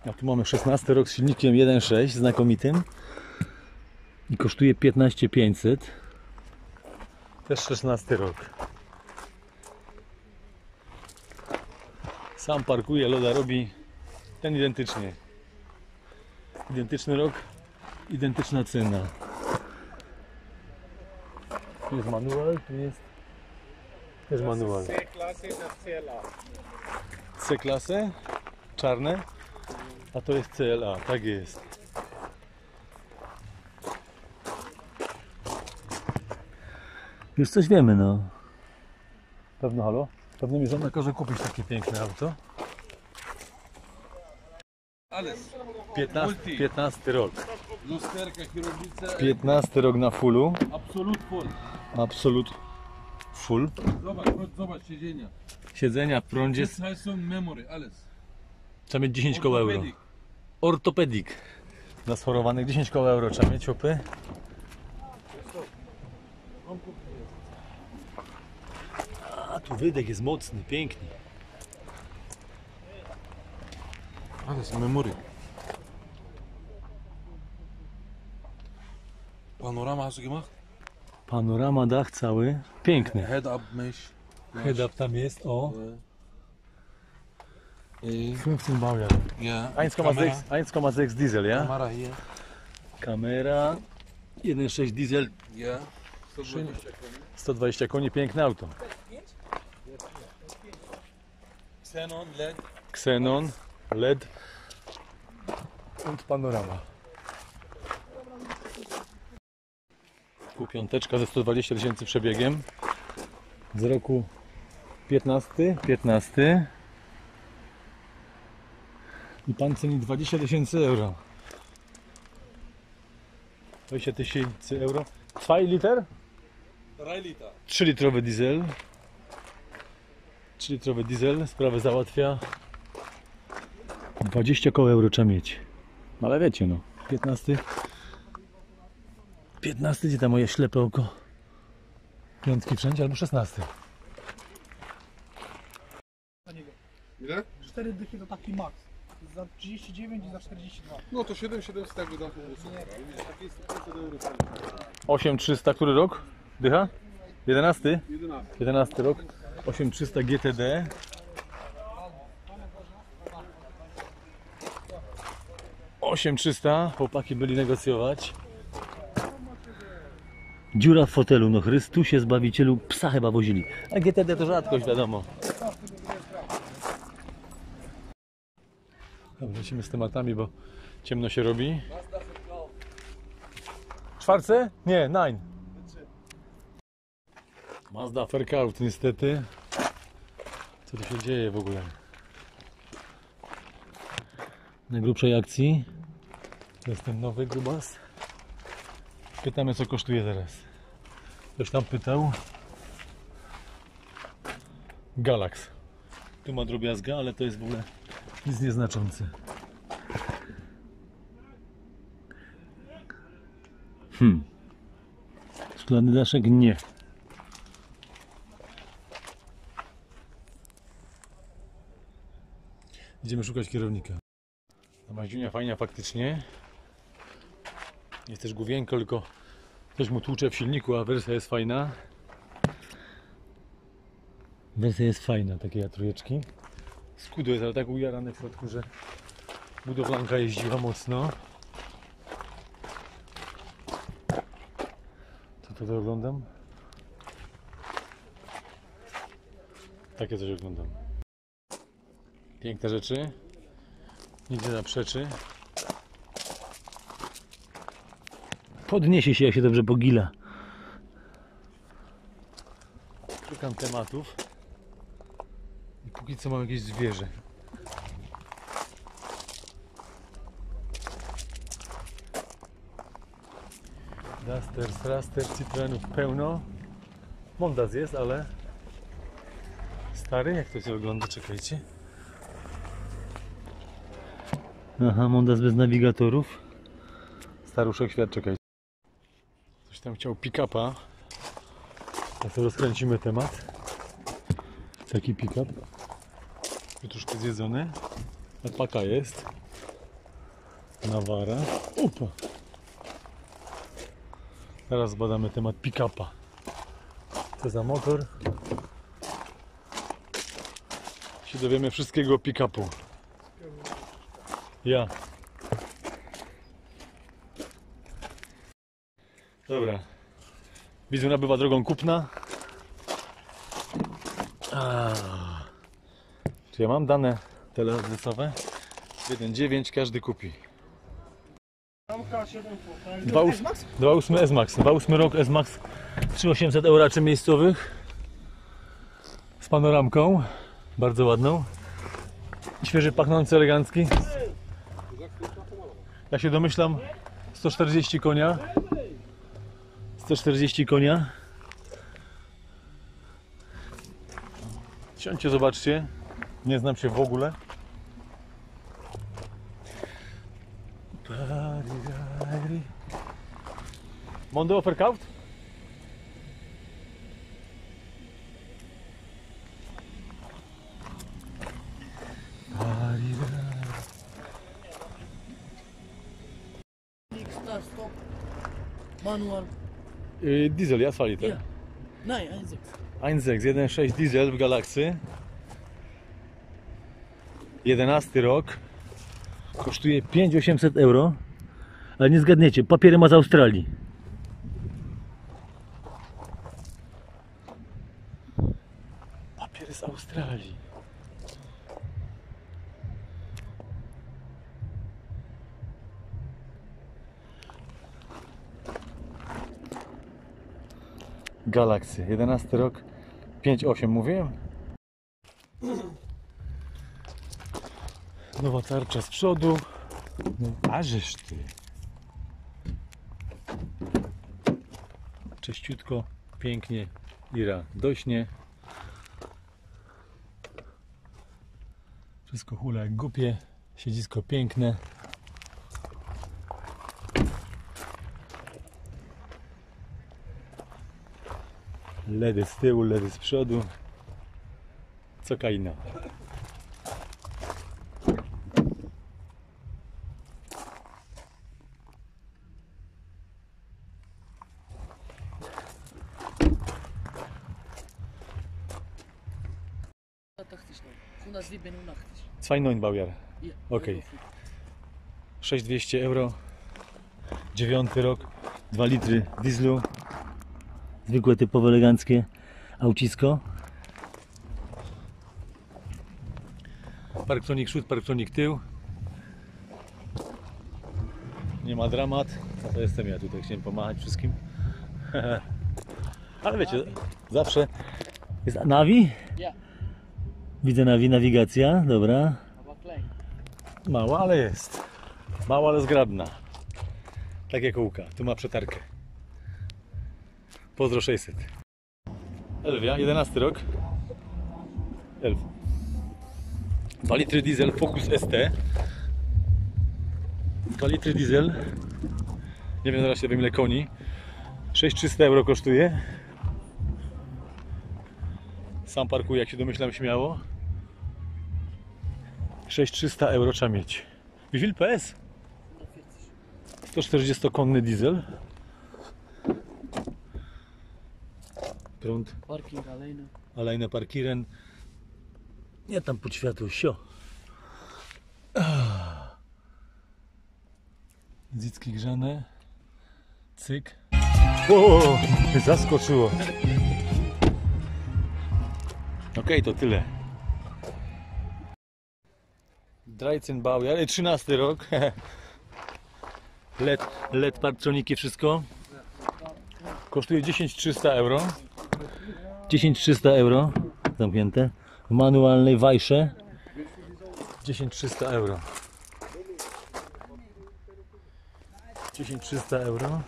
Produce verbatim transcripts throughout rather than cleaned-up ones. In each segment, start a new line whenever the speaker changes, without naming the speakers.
A tu mamy szesnasty rok z silnikiem jeden przecinek sześć znakomitym i kosztuje piętnaście tysięcy pięćset. Też szesnasty rok. Sam parkuje, loda robi. Ten identycznie. Identyczny rok, identyczna cena. Tu jest manual, tu jest też manual. C-klasę, czarne, a to jest C L A, tak jest. Już coś wiemy, no. Pewno, halo? Pewno mi żona każe kupić takie piękne auto. piętnasty, piętnasty rok.
Lusterka, kierownica.
piętnasty rok na fullu.
Absolut full.
Absolut full.
Zobacz, chodź, zobacz siedzenia.
Siedzenia w prądzie.
Są memory, alles.
Trzeba mieć dziesięć koło euro. Ortopedik. Dla schorowanych dziesięć koło euro trzeba mieć, opy. A tu wydech jest mocny, piękny.
Alles memory. Panorama hast du gemacht?
Panorama, dach cały. Piękny.
Head up mesh.
Head up tam jest, o.
Ja.
piętnaście Baujahr.
Ja.
jeden przecinek sześć diesel, ja?
Kamera hier.
Kamera. jeden przecinek sześć diesel.
Ja.
sto dwadzieścia koni, piękne auto.
Xenon, L E D.
Xenon, L E D und panorama. Tu piąteczka ze sto dwadzieścia tysięcy przebiegiem. Z roku piętnasty, piętnasty. I pan ceni dwadzieścia tysięcy euro. dwadzieścia tysięcy euro. dwa liter? trzy litrowy diesel. trzy litrowy diesel. Sprawę załatwia. dwadzieścia koło euro trzeba mieć. Ale wiecie, no. piętnasty. piętnasty, gdzie tam moje ślepe oko? Piątki wszędzie, albo szesnasty.
Ile?
cztery dychy to taki max. Za trzydzieści dziewięć i za czterdzieści dwa.
No to siedem siedemset jakby dam po prostu. Takie jest pięćset euro.
osiem trzysta, który rok? Dycha? jedenasty?
jedenasty.
jedenasty rok. osiem trzysta G T D. osiem trzysta. Chłopaki byli negocjować. Dziura w fotelu, no Chrystusie Zbawicielu, psa chyba wozili. A G T D to rzadkość, wiadomo. Dobra, lecimy z tematami, bo ciemno się robi. Czwarce? Nie, nine. Mazda Faircloud, niestety. Co tu się dzieje w ogóle? Na grubszej akcji. To jest ten nowy grubas. Pytamy, co kosztuje teraz. Ktoś tam pytał. Galax. Tu ma drobiazga, ale to jest w ogóle nic nieznaczące. Hmm. Szklany daszek? Nie. Idziemy szukać kierownika. Ta Maździunia fajna faktycznie. Jest też główienko, tylko coś mu tłucze w silniku, a wersja jest fajna. Wersja jest fajna, takie trójeczki. Skudo jest ale tak ujarane w środku, że budowlanka jeździła mocno. Co to, to oglądam? Takie coś oglądam. Piękne rzeczy. Nikt nie zaprzeczy. Podniesie się, jak się dobrze pogila. Szukam tematów. I póki co mam jakieś zwierzę. Duster, Straster, Citroenów pełno. Mondaz jest, ale stary, jak to się wygląda? Czekajcie. Aha, Mondaz bez nawigatorów. Staruszek świat, czekajcie. Ktoś tam chciał pick-upa. Ja sobie rozkręcimy temat. Taki pick-up. Troszkę zjedzony. Alpaka jest. Nawara. Upa. Teraz zbadamy temat pick-upa. Co za motor? Się dowiemy wszystkiego o pick-upu. Ja. Dobra. Widzę, nabywa drogą kupna. A. Czy ja mam dane teleadresowe? jeden dziewięć każdy kupi. dwa przecinek osiem S-Max. dwa przecinek osiem rok S-Max. trzy tysiące osiemset euraczy miejscowych. Z panoramką. Bardzo ładną. Świeży, pachnący, elegancki. Ja się domyślam, sto czterdzieści konia. sto czterdzieści konia. Siądźcie, zobaczcie. Nie znam się w ogóle. Mondo offerkauft?
Start, stop. Manual.
Yy, diesel, ja dwa liter.
Ja. Nein, eins sechs.
jeden sześć, jeden sześć diesel w Galaxy. jedenasty rok. Kosztuje pięć tysięcy osiemset euro. Ale nie zgadniecie, papiery ma z Australii. Papiery z Australii. Galaxy, jedenasty rok, pięć osiem mówiłem. Nowa tarcza z przodu. No, ażeż ty. Czyściutko, pięknie, Ira dośnie. Wszystko hula jak głupie, siedzisko piękne. Ledy z tyłu, ledy z przodu. Co kaina. hundertsiebenundachtzig. Baujahr.
Ja,
Okej.
Euro.
sześć tysięcy dwieście euro. Dziewiąty rok. dwa litry dieslu. Zwykłe, typowe, eleganckie aucisko. Parktronik przód, parktronik tył. Nie ma dramat. A to jestem ja tutaj, chciałem pomachać wszystkim. Ale wiecie, zawsze jest Navi.
Ja,
Widzę Navi, nawigacja, dobra.
aber klein.
Mała, ale jest. Mała, ale zgrabna. Takie kółka. Tu ma przetarkę. Pozdro sześćset. Elvia, jedenasty rok. Elf. dwa litry diesel, Focus S T. dwa litry diesel. Nie wiem, zaraz się wiem ile koni. sześć tysięcy trzysta euro kosztuje. Sam parkuje, jak się domyślam, śmiało. sześć tysięcy trzysta euro trzeba mieć. Wie viel P S? sto czterdziestokonny diesel. Prąd,
Parking alleine.
alejne parkieren. Nie tam pod światło, sio. Dzicki grzane. Cyk. O, zaskoczyło. Okej, to tyle. dreizehn Baujahr, trzynasty rok. L E D, L E D parktroniki, wszystko. Kosztuje dziesięć tysięcy trzysta euro. dziesięć tysięcy trzysta euro. Zamknięte. W manualnej wajsze. dziesięć tysięcy trzysta euro. dziesięć tysięcy trzysta euro.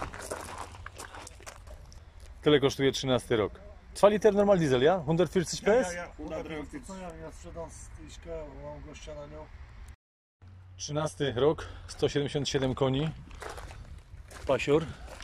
Tyle kosztuje trzynasty rok. dwa liter normal diesel, ja? hundertvierzig P S?
Co ja, ja sprzedam styśkę, mam gościa na nią.
trzynasty rok, sto siedemdziesiąt siedem koni. Pasior.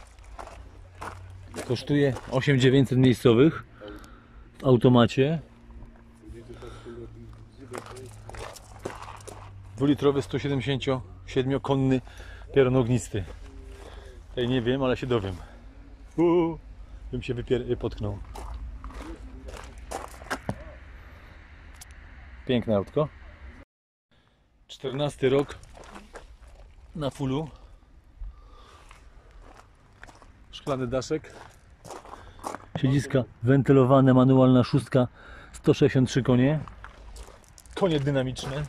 Kosztuje osiem tysięcy dziewięćset miejscowych. W automacie. dwulitrowy sto siedemdziesiąt Siedmiokonny pieron ognisty. Tutaj nie wiem, ale się dowiem. Uuu, bym się wypier- potknął. Piękne autko. czternasty rok na fullu. Szklany daszek. Siedziska wentylowane, manualna szóstka, sto sześćdziesiąt trzy konie. Konie dynamiczne.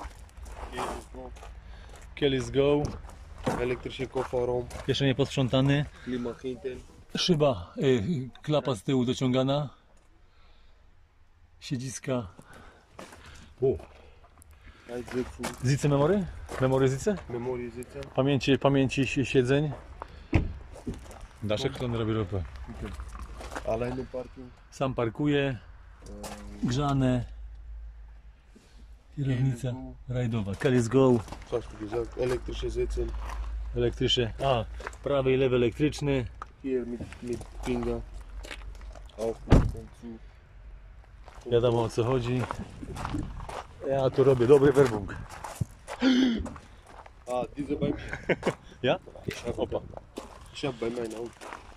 Kelly's Go.
Elektrycznie koforą,
Jeszcze nie posprzątany.
klima hinten.
Szyba, y, klapa z tyłu dociągana. Siedziska. O,
Einsätzen,
zice memory? Memory zice?
Memory sitzen.
Pamięci, pamięci si- siedzeń. Daszek to on robi ropę.
Alleine Parking.
Sam parkuje. Grzane. Kierownica rajdowa. Kelly's Go.
Was hast du gesagt? Elektrische Sitzen.
Elektryczne. A, prawy i lewy elektryczny.
Hier mit, mit Finger. Auch mit und zu.
Wiadomo o co chodzi. Ja tu robię dobry werbung.
Ah, diese bei mir.
Ja?
Ich habe
Opa.
ich hab bei meinem Auto.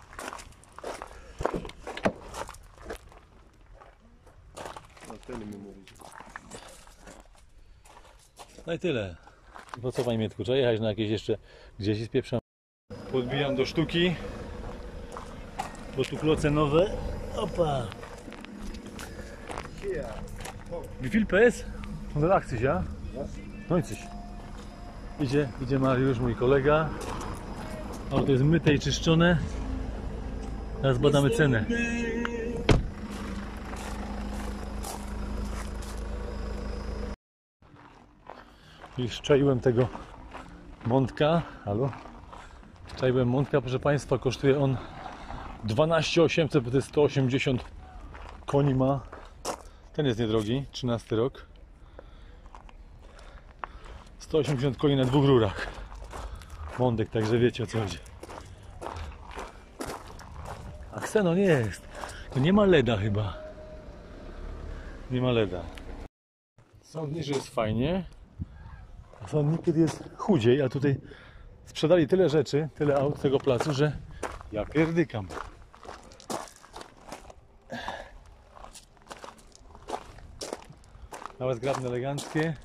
Ah, keine Memory.
No i tyle. Po co panie Mietku? Trzeba jechać na jakieś jeszcze gdzieś i spieprzam. Podbijam do sztuki. Bo tu kloce nowe. Opa. Wie viel P S? hundertachtzig, ja? neunzig. Idzie, idzie Mariusz, mój kolega. Auto jest myte i czyszczone. Teraz badamy cenę. Już czaiłem tego Montka. Halo? Czaiłem Montka, proszę Państwa, kosztuje on dwanaście tysięcy osiemset, bo to jest sto osiemdziesiąt koni ma. Ten jest niedrogi, trzynasty rok. sto osiemdziesiąt koni na dwóch rurach. Mondek, także wiecie o co chodzi. A Xenon jest. To nie ma leda chyba. Nie ma leda. Sądni, że jest fajnie. A sądni, kiedy jest chudziej, a tutaj sprzedali tyle rzeczy, tyle aut z tego placu, że ja pierdykam. Nawet zgrabne, eleganckie.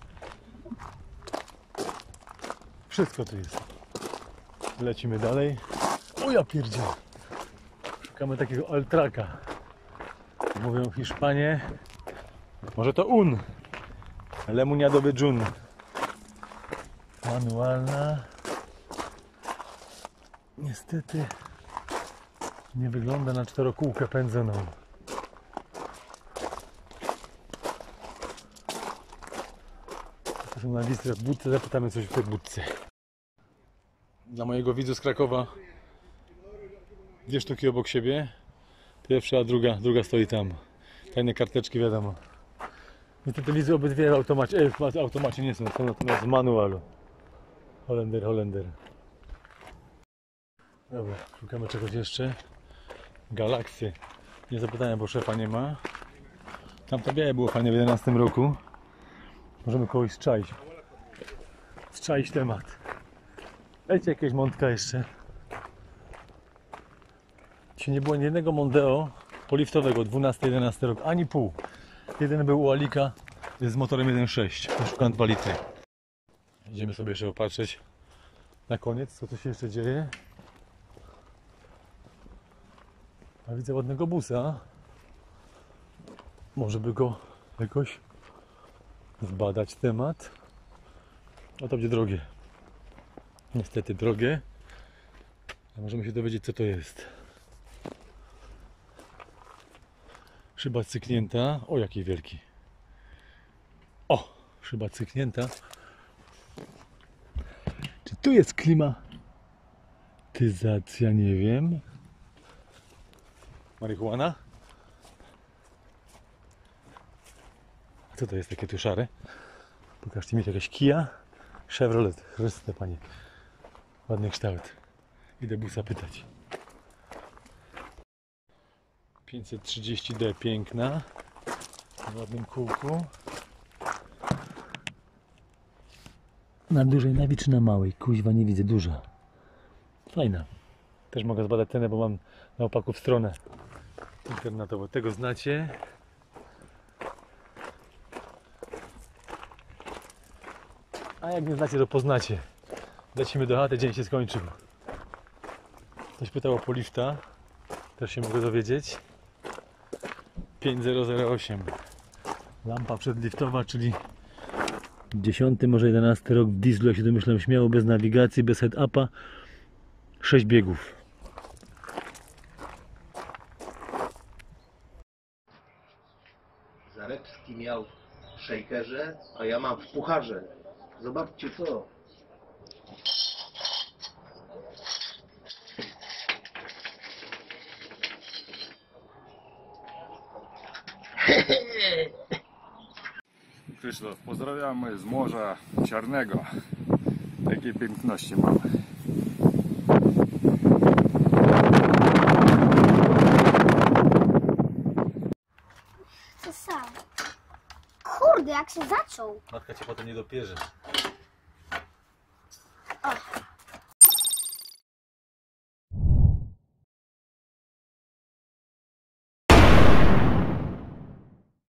Wszystko tu jest. Lecimy dalej. O ja pierdziel. Szukamy takiego Altraka. Mówią Hiszpanie. Może to Un. Lemoniadowy dżun. Manualna. Niestety nie wygląda na czterokółkę pędzoną. To są na listę w budce, zapytamy coś w tej budce. Dla mojego widza z Krakowa dwie sztuki obok siebie. Pierwsza, a druga, druga stoi tam. Tajne karteczki, wiadomo. Niestety widzę obydwie w automacie, e, w automacie nie są, są natomiast w manualu. Holender, Holender. Dobra, szukamy czegoś jeszcze. Galaksy. Nie zapytałem, bo szefa nie ma. Tamto białe było fajne w jedenastym roku. Możemy kogoś zczaić. Zczaić temat. Dajcie jakiegoś Montka jeszcze. Dzisiaj nie było ani jednego Mondeo poliftowego, dwunasty jedenasty rok, ani pół. Jeden był u Alika z motorem jeden przecinek sześć. Szukam dwa litry. Idziemy sobie jeszcze popatrzeć na koniec, co tu się jeszcze dzieje. A widzę ładnego busa. Może by go jakoś zbadać temat. A to będzie drogie. Niestety drogie. A możemy się dowiedzieć, co to jest. Szyba cyknięta. O, jaki wielki. O, szyba cyknięta. Czy tu jest klimatyzacja? Nie wiem. Marihuana? A co to jest takie tu szare? Pokażcie mi, to jakaś Kia Chevrolet. Chryste, panie. Ładny kształt. Idę busa pytać. pięćset trzydzieści D, piękna. W ładnym kółku. Na dużej nawi czy na małej? Kuźwa, nie widzę, duża. Fajna. Też mogę zbadać cenę, bo mam na opaku w stronę internetową. Tego znacie. A jak nie znacie, to poznacie. Lecimy do chaty, dzień się skończył. Ktoś pytał o polifta. Też się mogę dowiedzieć. pięć tysięcy osiem. Lampa przedliftowa, czyli dziesiąty, może jedenasty rok w dieslu, jak się domyślam, śmiało, bez nawigacji, bez head-upa. sześć biegów.
Zarebski miał w shakerze, a ja mam w pucharze. Zobaczcie co.
Krzysztof, pozdrawiamy z Morza Czarnego. Takiej piękności mamy.
Co sam? Kurde, jak się zaczął.
Matka cię potem nie dopierze.